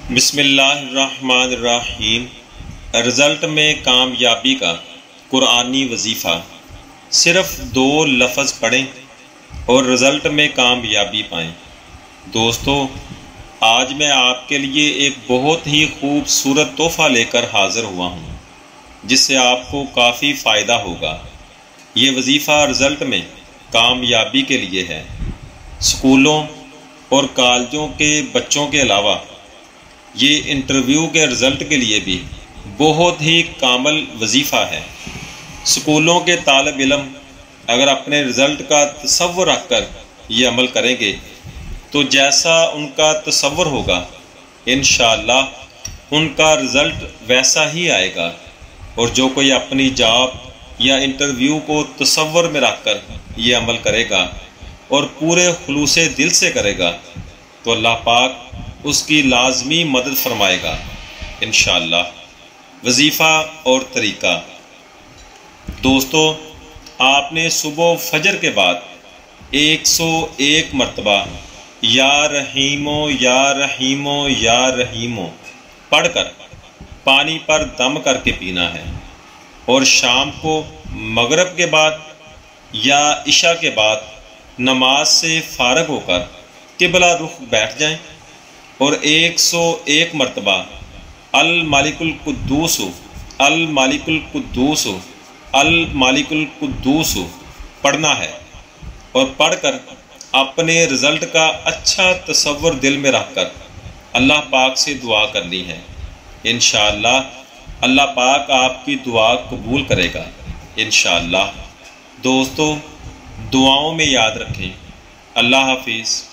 بسم اللہ الرحمن الرحیم۔ رزلٹ میں کامیابی کا قرآنی وظیفہ، صرف 2 لفظ پڑھیں اور رزلٹ میں کامیابی پائیں۔ دوستو، آج میں آپ کے لیے ایک بہت ہی خوبصورت تحفہ لے کر حاضر ہوا ہوں جس سے آپ کو کافی فائدہ ہوگا۔ یہ وظیفہ رزلٹ میں کامیابی کے لیے ہے۔ اسکولوں اور کالجوں کے بچوں کے علاوہ یہ انٹرویو کے رزلٹ کے لیے بھی بہت ہی کامل وظیفہ ہے۔ اسکولوں کے طالب علم اگر اپنے رزلٹ کا تصور رکھ کر یہ عمل کریں گے تو جیسا ان کا تصور ہوگا انشاءاللہ ان کا رزلٹ ویسا ہی آئے گا، اور جو کوئی اپنی جاب یا انٹرویو کو تصور میں رکھ کر یہ عمل کرے گا اور پورے خلوص دل سے کرے گا تو اللہ پاک اس کی لازمی مدد فرمائے گا انشاءاللہ۔ وظیفہ اور طریقہ۔ دوستو، آپ نے صبح فجر کے بعد 101 مرتبہ یا رحیمو یا رحیمو یا رحیمو پڑھ کر پانی پر دم کر کے پینا ہے، اور شام کو مغرب کے بعد یا عشاء کے بعد نماز سے فارغ ہو کر قبلہ رخ بیٹھ جائیں اور 101 مرتبہ الملک القدوس الملک القدوس الملک القدوس پڑھنا ہے، اور پڑھ کر اپنے رزلٹ کا اچھا تصور دل میں رکھ کر اللہ پاک سے دعا کرنی ہے۔ انشاءاللہ اللہ پاک آپ کی دعا قبول کرے گا انشاءاللہ۔ دوستو، دعاؤں میں یاد رکھیں۔ اللہ حافظ۔